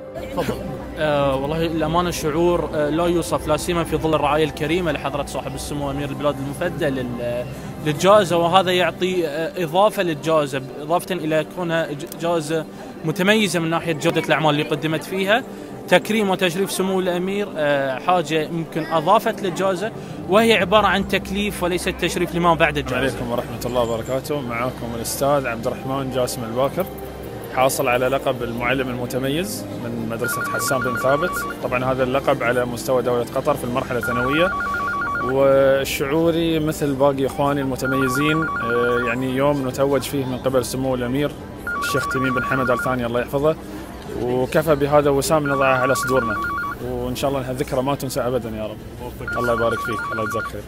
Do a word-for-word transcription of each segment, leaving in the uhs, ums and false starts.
تفضل. آه والله الأمانة شعور آه لا يوصف، لا سيما في ظل الرعاية الكريمة لحضرة صاحب السمو أمير البلاد المفدى للجائزة، وهذا يعطي آه إضافة للجائزة، إضافة إلى كونها جائزة متميزة من ناحية جودة الأعمال اللي قدمت فيها. تكريم وتشريف سمو الأمير آه حاجة يمكن أضافت للجائزة، وهي عبارة عن تكليف وليس تشريف لما بعد الجائزة. عليكم ورحمة الله وبركاته. معاكم الأستاذ عبد الرحمن جاسم الباكر، حاصل على لقب المعلم المتميز من مدرسة حسان بن ثابت. طبعا هذا اللقب على مستوى دولة قطر في المرحلة الثانوية، وشعوري مثل باقي إخواني المتميزين يعني يوم نتوج فيه من قبل سمو الأمير الشيخ تميم بن حمد آل ثاني الله يحفظه، وكفى بهذا وسام نضعها على صدورنا، وإن شاء الله هالذكرى ما تنسى أبدا يا رب. الله يبارك فيك، الله يجزاك خير.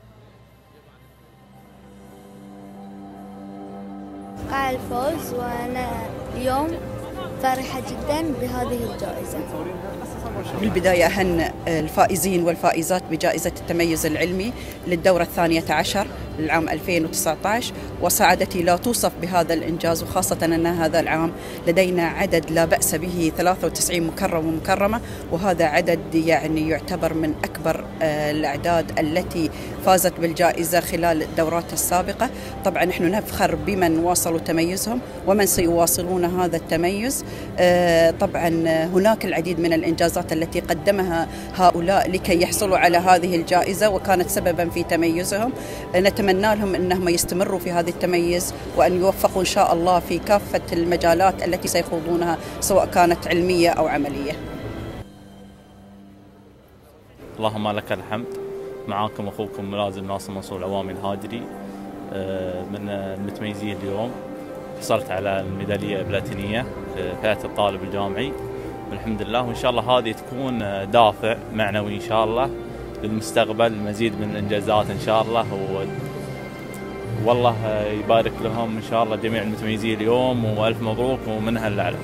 قاع الفوز، وأنا اليوم فرحة جدا بهذه الجائزة. بالبداية أهن الفائزين والفائزات بجائزة التميز العلمي للدورة الثانية عشر للعام ألفين وتسعة عشر، وسعادتي لا توصف بهذا الإنجاز، وخاصة أن هذا العام لدينا عدد لا بأس به ثلاثة وتسعين مكرم ومكرمة، وهذا عدد يعني يعتبر من أكبر الأعداد التي فازت بالجائزة خلال الدورات السابقة. طبعا نحن نفخر بمن واصلوا تميزهم ومن سيواصلون هذا التميز. طبعا هناك العديد من الإنجازات التي قدمها هؤلاء لكي يحصلوا على هذه الجائزة وكانت سببا في تميزهم. نتمنى لهم أنهم يستمروا في هذا التميز، وأن يوفقوا إن شاء الله في كافة المجالات التي سيخوضونها سواء كانت علمية أو عملية. اللهم لك الحمد. معاكم أخوكم ملازم ناصر منصور العوامي الهادري من المتميزين اليوم. حصلت على الميدالية البلاتينية في فئة الطالب الجامعي، والحمد لله، وإن شاء الله هذه تكون دافع معنوي إن شاء الله للمستقبل، مزيد من الإنجازات إن شاء الله، والله يبارك لهم إن شاء الله جميع المتميزين اليوم، وألف مبروك ومنها الأعلى.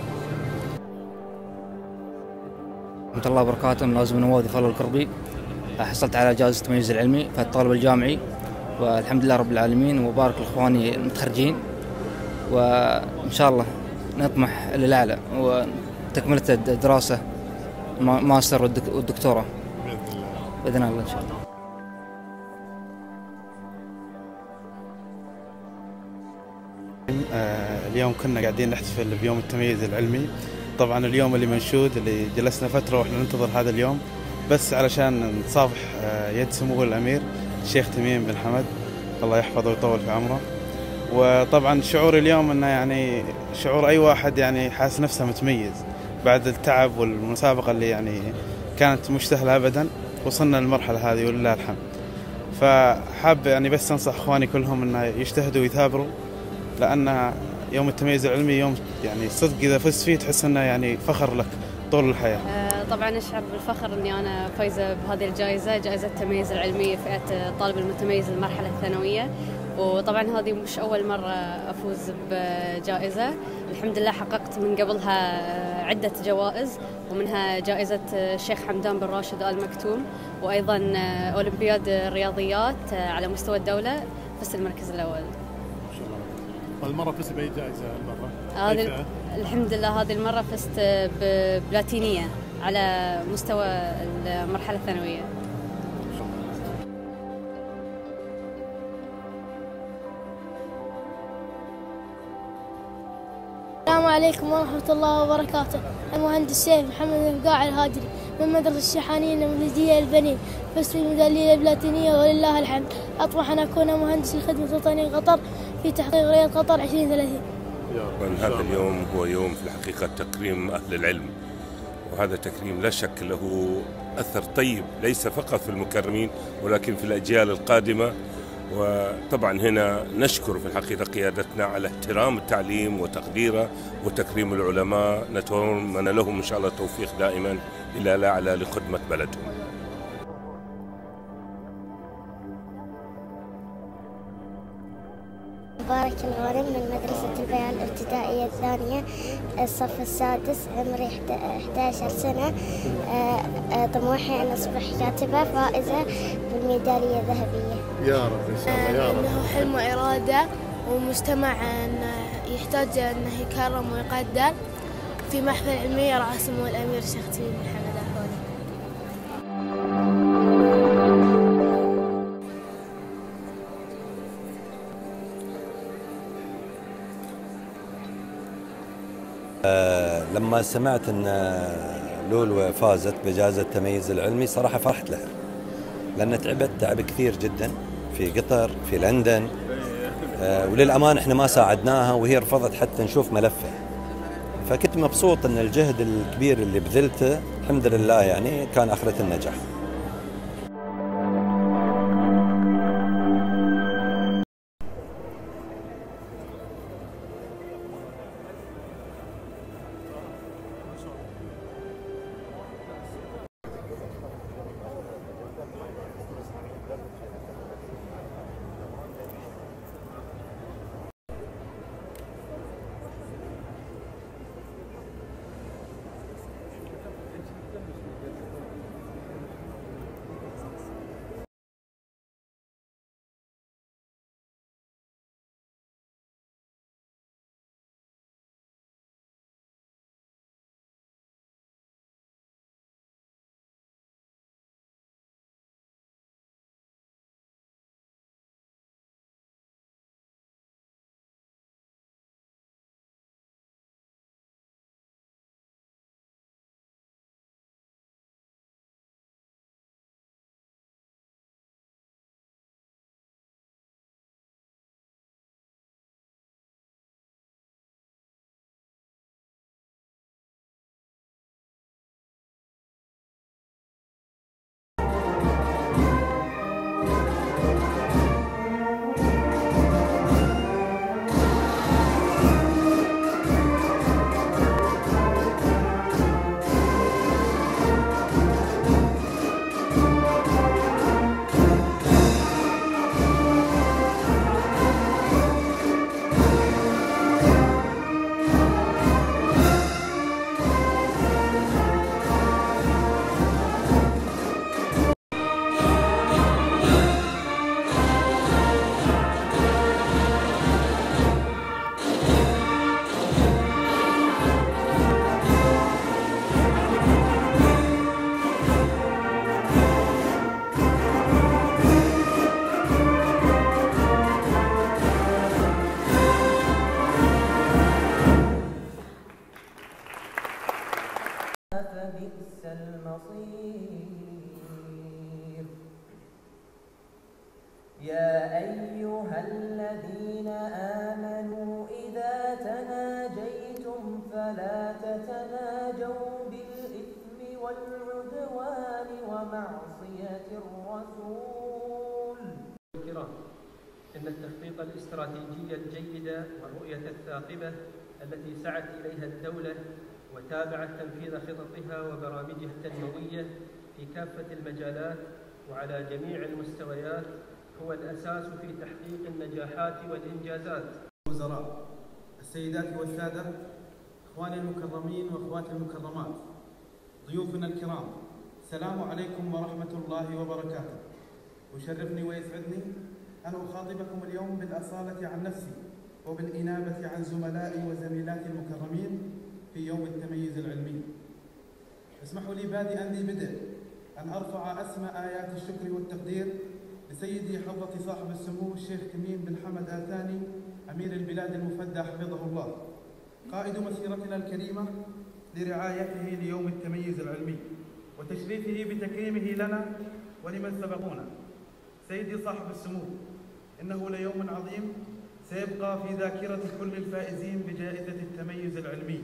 ورحمة الله وبركاته. ملازم نواذي فضل القربي، حصلت على جائزة التميز العلمي في الطالب الجامعي، والحمد لله رب العالمين، وبارك لإخواني المتخرجين، وإن شاء الله نطمح للأعلى وتكملة الدراسة ماستر والدكتوراه بإذن الله إن شاء الله. اليوم كنا قاعدين نحتفل بيوم التميز العلمي. طبعا اليوم اللي منشود، اللي جلسنا فترة واحنا ننتظر هذا اليوم بس علشان نصافح يد سمو الأمير الشيخ تميم بن حمد الله يحفظه ويطول في عمره. وطبعا شعور اليوم انه يعني شعور اي واحد يعني حاس نفسه متميز بعد التعب والمسابقة اللي يعني كانت مش سهلة ابدا، وصلنا للمرحلة هذه ولله الحمد. فحاب يعني بس انصح اخواني كلهم انه يجتهدوا ويثابروا، لان يوم التميز العلمي يوم يعني صدق اذا فزت فيه تحس انه يعني فخر لك طول الحياة. طبعا اشعر بالفخر اني انا فايزة بهذه الجائزة، جائزة التميز العلمي فئة الطالب المتميز للمرحلة الثانوية. وطبعا هذه مش أول مرة أفوز بجائزة، الحمد لله حققت من قبلها عدة جوائز، ومنها جائزة الشيخ حمدان بن راشد آل مكتوم، وأيضا أولمبياد الرياضيات على مستوى الدولة فزت المركز الأول. ما شاء الله. هذه المرة فزت بأي جائزة المرة؟ هذه الحمد لله هذه المرة فزت ببلاتينية على مستوى المرحلة الثانوية. السلام عليكم ورحمة الله وبركاته. المهندس سيف محمد الفقاع الهادري من مدرسة الشحانية النموذجية البنين، فزت بالميدالية البلاتينية ولله الحمد. أطمح أن أكون مهندس لخدمة وطني قطر في تحقيق رؤية قطر عشرين ثلاثين. هذا اليوم هو يوم في الحقيقة تكريم أهل العلم، وهذا تكريم لا شك له أثر طيب ليس فقط في المكرمين ولكن في الأجيال القادمة. وطبعا هنا نشكر في الحقيقة قيادتنا على احترام التعليم وتقديره وتكريم العلماء، نتمنى لهم إن شاء الله التوفيق دائما إلى الأعلى لخدمة بلدهم. مبارك الغانم من مدرسة البيان الابتدائية الثانية الصف السادس، عمري إحدى عشرة سنة. طموحي أن أصبح كاتبة فائزة بالميدالية الذهبية. يا رب إن شاء الله يا رب. إنه حلم وإرادة ومجتمع أنه يحتاج أنه يكرم ويقدر، في محفل علمي رعاه سمو الأمير الشيخ تميم بن حمد آل ثاني. أه لما سمعت أن لولو فازت بجائزة التميز العلمي صراحة فرحت لها، لأن تعبت تعب كثير جدا في قطر في لندن، أه وللأمان احنا ما ساعدناها وهي رفضت حتى نشوف ملفه، فكنت مبسوط أن الجهد الكبير اللي بذلته الحمد لله يعني كان آخرة النجاح. فبئس المصير. يا أيها الذين آمنوا إذا تناجيتم فلا تتناجوا بالإثم والعدوان ومعصية الرسول. الكرام، إن التخطيط الاستراتيجي الجيد والرؤية الثاقبة التي سعت إليها الدولة وتابعت تنفيذ خططها وبرامجها التنموية في كافة المجالات وعلى جميع المستويات هو الأساس في تحقيق النجاحات والإنجازات. الوزراء، السيدات والسادة، إخواني المكرمين وأخواتي المكرمات، ضيوفنا الكرام، السلام عليكم ورحمة الله وبركاته. يشرفني ويسعدني أن أخاطبكم اليوم بالأصالة عن نفسي وبالإنابة عن زملائي وزميلاتي المكرمين في يوم التميز العلمي. اسمحوا لي بادئا ذي بدء أن أرفع أسمى آيات الشكر والتقدير لسيدي حضرة صاحب السمو الشيخ تميم بن حمد آل ثاني أمير البلاد المفدى حفظه الله، قائد مسيرتنا الكريمة لرعايته ليوم التميز العلمي وتشريفه بتكريمه لنا ولمن سبقونا. سيدي صاحب السمو، إنه ليوم عظيم سيبقى في ذاكرة كل الفائزين بجائزة التميز العلمي.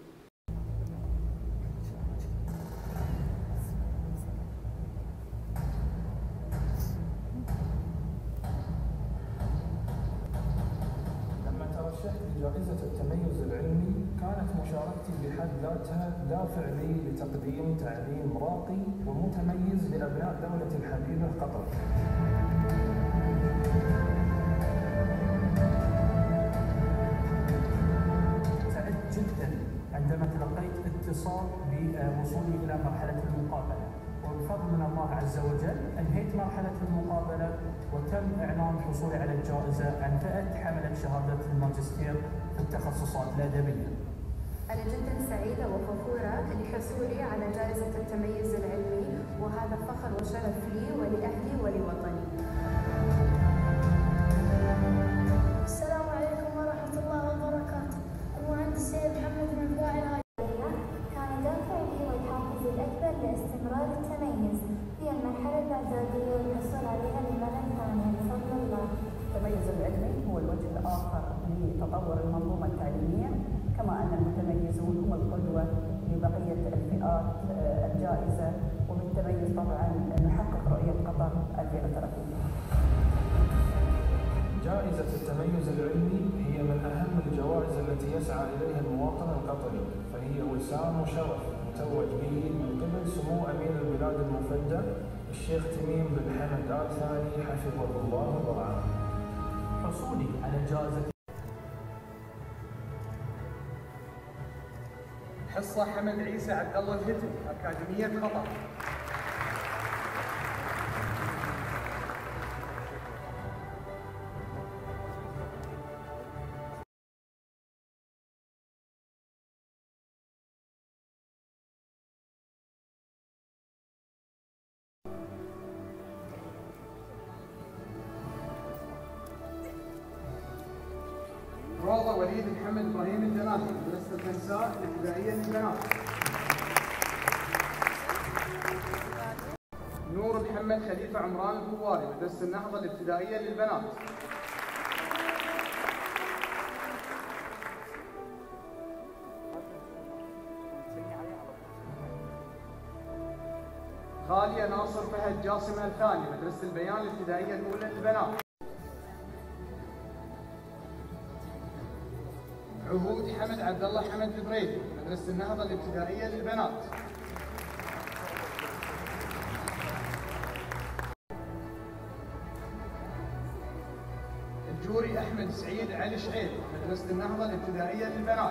لما ترشحت لجائزة التميز العلمي كانت مشاركتي بحد ذاتها دافع لي لتقديم تعليم راقي ومتميز لأبناء دولة الحبيبة قطر. سعدت جدا عندما تلقيت اتصال بوصولي إلى مرحلة المقابلة، وبفضل من الله عز وجل أنهيت مرحلة المقابلة وتم إعلان حصولي على الجائزة عن فئة حملة شهادة الماجستير في التخصصات الأدبية. أنا جدا سعيدة وفخورة لحصولي على جائزة التميز العلمي، وهذا فخر وشرف لي ولأهلي ولوطني. السلام عليكم ورحمة الله وبركاته. المهندس سيد محمد بن قاعد الهادري. كان دافعي والحافز الأكبر لاستمرار التميز في المرحلة الإعدادية والحصول عليها للمرة الثانية بفضل الله. التميز العلمي هو الوجه الآخر لتطور المنظومة التعليمية، كما أن المتميزون هم القدوة لبقية الفئات الجائزة، وبالتميز طبعا نحقق رؤية قطر ألفين وثلاثين. جائزة التميز العلمي هي من أهم الجوائز التي يسعى إليها المواطن القطري، فهي وسام وشرف متوج به من قبل سمو أمير البلاد المفدى الشيخ تميم بن حمد آل ثاني حفظه الله ورعاه. حصولي على جائزة حصة حمد عيسى عبد الله الهتم، أكاديمية قطر. روضة وليد محمد إبراهيم الجناحي، مدرسة النساء الابتدائية للبنات. نور محمد خليفة عمران الكواري، مدرسة النهضة الابتدائية للبنات. غالية ناصر فهد جاسم الثاني، مدرسة البيان الابتدائية الأولى للبنات. عهود حمد عبد الله حمد البريدي، مدرسة النهضة الابتدائية للبنات. الجوري أحمد سعيد علي شعيب، مدرسة النهضة الابتدائية للبنات.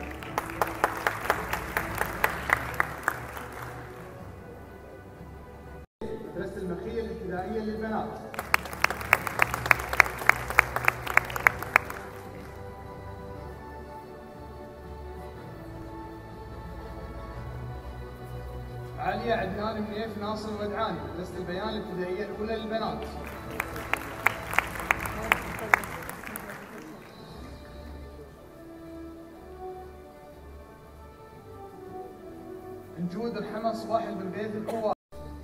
مدرسة المخية الابتدائية للبنات. عليا عدنان منيف ناصر الودعاني، مدرسة البيان الابتدائية الأولى للبنات. نجود الحمى صباح بن بيت الكواري.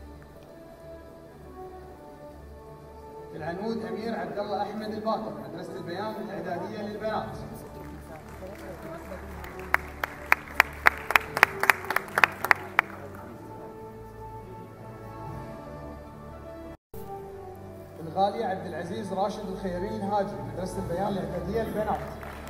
العنود أمير عبد الله أحمد الباطل، مدرسة البيان الإعدادية للبنات. الغالي عبد العزيز راشد الخيري الهاجري، مدرسة البيان الإعدادية للبنات.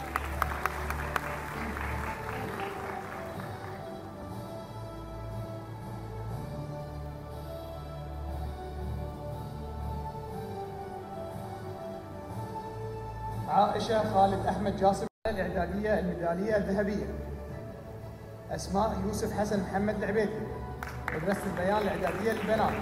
عائشة خالد أحمد جاسم، الإعدادية الميدالية الذهبية. أسماء يوسف حسن محمد العبيدي، مدرسة البيان الإعدادية للبنات.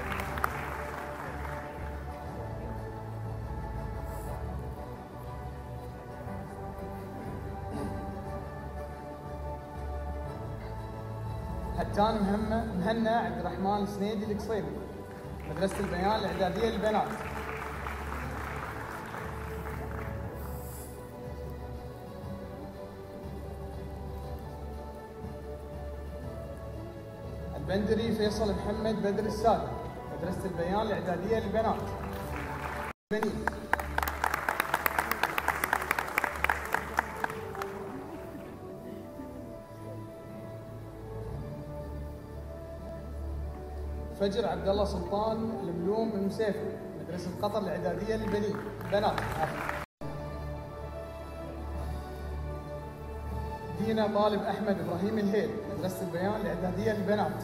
هتان مهنا عبد الرحمن السنيدي القصيبي، مدرسة البيان الإعدادية للبنات. البندري فيصل محمد بدر السادة، مدرسة البيان الإعدادية للبنات. بنين. فجر عبد الله سلطان الملوم المسيفي، مدرسة قطر الإعدادية للبنين بنات. دينا طالب أحمد إبراهيم الهيل، مدرسة البيان الإعدادية للبنات.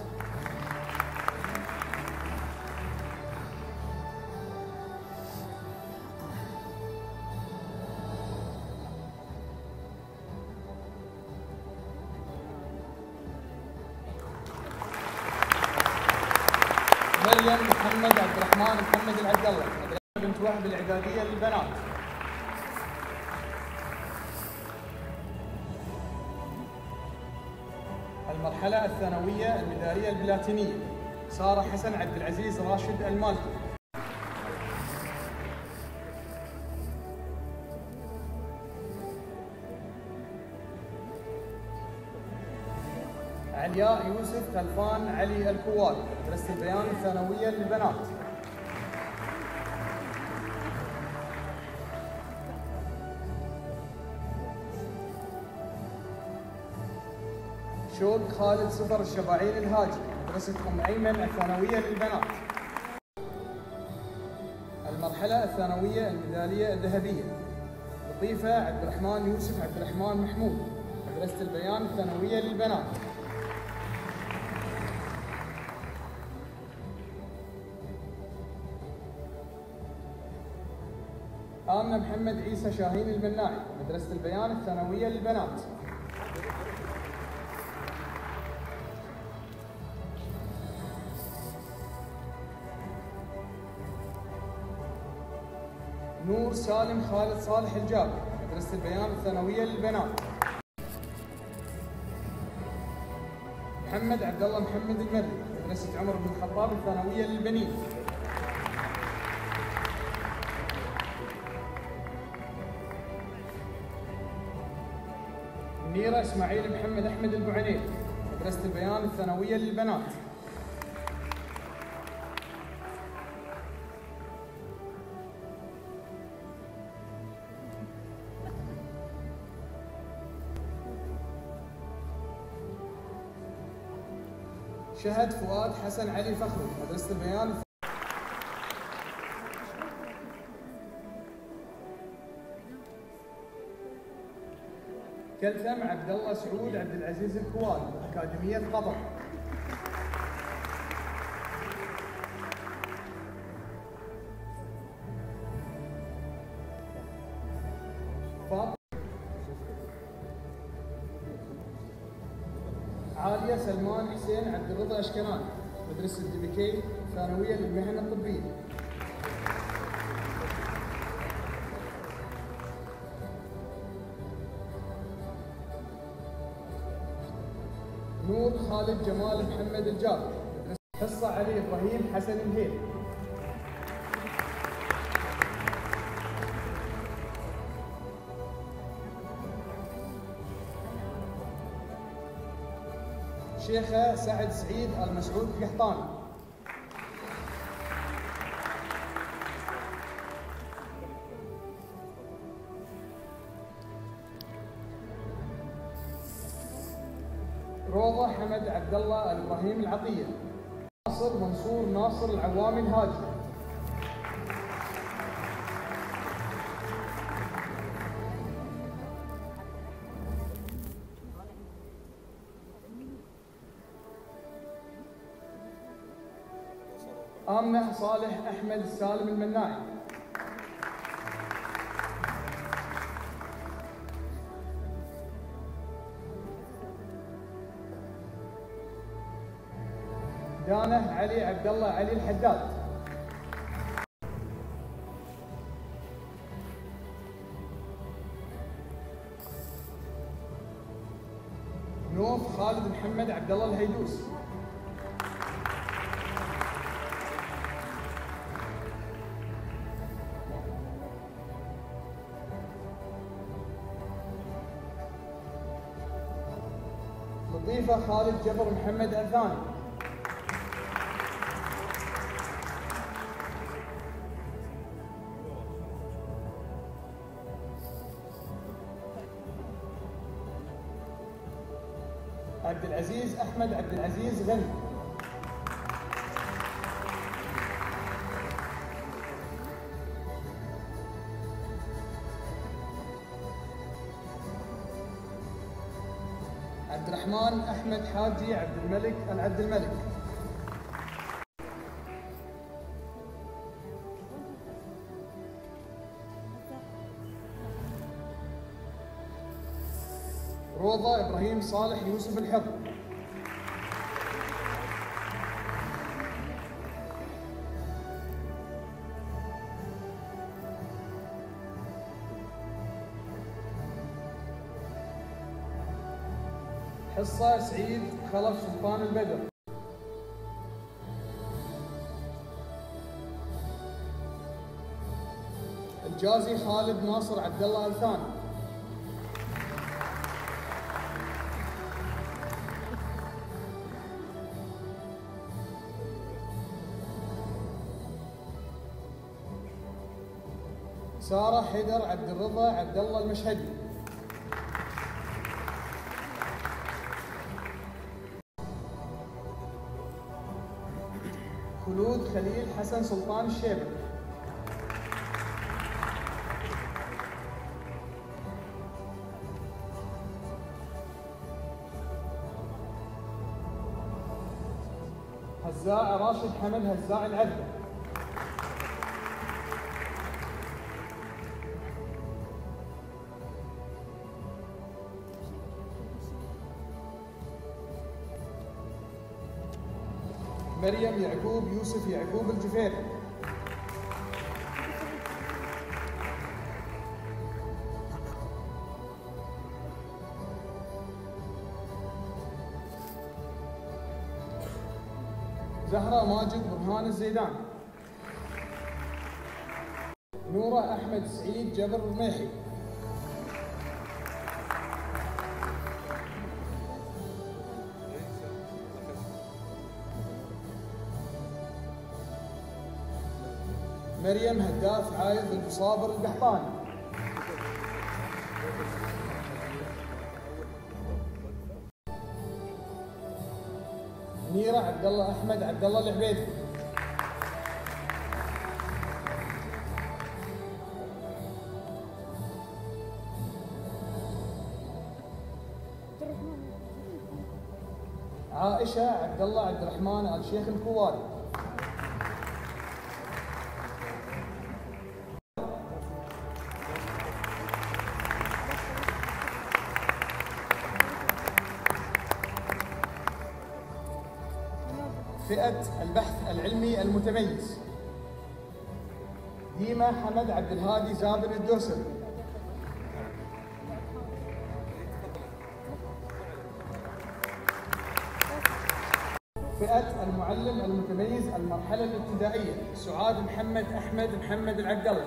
مريم محمد عبد الرحمن محمد العبد الله، مدرسة بنت وهب الإعدادية للبنات. المرحلة الثانوية الميدالية البلاتينية سارة حسن عبد العزيز راشد المالكي. علياء يوسف خلفان علي الكوالي مدرسة البيان الثانوية للبنات. شوق خالد صفر الشباعين الهاجي مدرسة أم أيمن الثانوية للبنات. المرحلة الثانوية الميدالية الذهبية لطيفة عبد الرحمن يوسف عبد الرحمن محمود مدرسة البيان الثانوية للبنات. آمنة محمد عيسى شاهين المناعي مدرسة البيان الثانوية للبنات. نور سالم خالد صالح الجابر مدرسة البيان الثانوية للبنات. محمد عبد الله محمد المري مدرسة عمر بن الخطاب الثانوية للبنين. منيرة اسماعيل محمد احمد البوعنيل مدرسة البيان الثانوية للبنات. شهد فؤاد حسن علي فخري مدرسة البيان. كلثم عبد الله سعود عبد العزيز الكوالي أكاديمية قطر. عالية سلمان حسين عبد الرضا أشكناني مدرسة الدبكي ثانوية للمهن الطبية. نور خالد جمال محمد الجابر حصة علي إبراهيم حسن الهيل. شيخة سعد سعيد المسعود القحطاني. روضة حمد عبد الله الابراهيم العطية. ناصر منصور ناصر العوامي الهاجي. آمنة صالح أحمد السالم المناعي. دانة علي عبد الله علي الحداد. نوف خالد محمد عبد الله الهيدوس. لطيفة خالد جبر محمد الثاني. عبد العزيز أحمد عبد العزيز غني. عبد الرحمن أحمد حاجي عبد الملك العبد الملك. روضة إبراهيم صالح يوسف الحر. حصة سعيد خلف سلطان البدر. الجازي خالد ناصر عبد الله الثاني. سارة حيدر عبد الرضا عبد الله المشهدي. خلود خليل حسن سلطان الشيبة. هزاع راشد حمد هزاع العبد. مريم يعقوب يوسف يعقوب الجفيري. زهرة ماجد برهان الزيدان. نورة أحمد سعيد جبر الميحي. مريم هداف عايض المصابر القحطاني. منيرة عبد الله أحمد عبد الله العبيدي. عائشة عبد الله عبد الرحمن آل شيخ الكواري. فئة البحث العلمي المتميز ديما حمد عبد الهادي زابن الدوسري. فئة المعلم المتميز المرحلة الابتدائية سعاد محمد أحمد محمد العبد الله.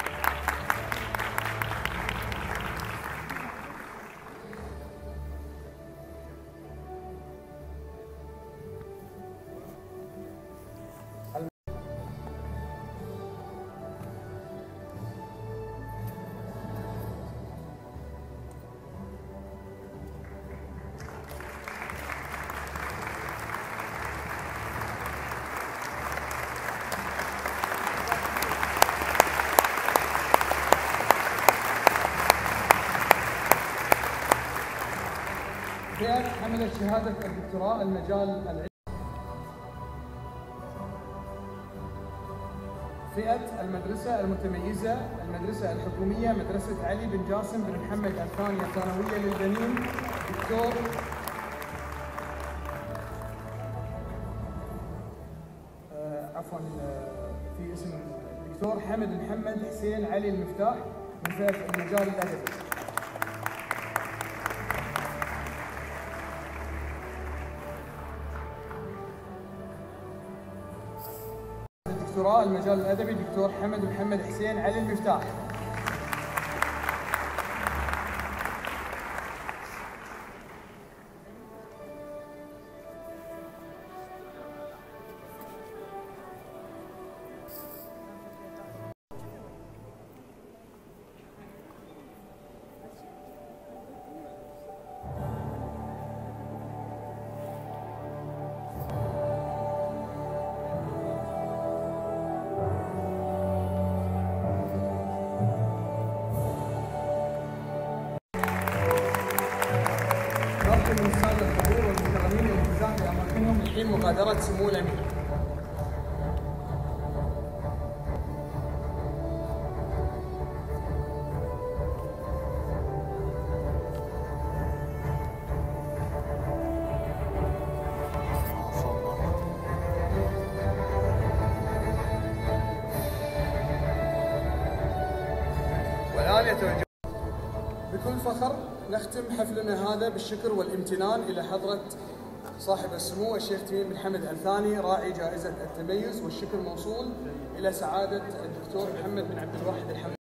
فئة حملت شهادة الدكتوراه المجال العلمي. فئة المدرسة المتميزة المدرسة الحكومية مدرسة علي بن جاسم بن محمد الثانية ثانوية للبنين دكتور آه عفوا آه في اسم دكتور حمد محمد حسين علي المفتاح من فئة المجال الأدبي. دكتوراه المجال الأدبي دكتور حمد محمد حسين علي المفتاح. من السادة الحضور والمكرمين والانتزاع بأماكنهم لحين مغادرة سمو الأمير. والآن يتوجه بكل فخر نختم نختم حفلنا هذا بالشكر والامتنان إلى حضرة صاحب السمو الشيخ تميم بن حمد آل ثاني راعي جائزة التميز، والشكر موصول إلى سعادة الدكتور محمد بن عبد الواحد الحمد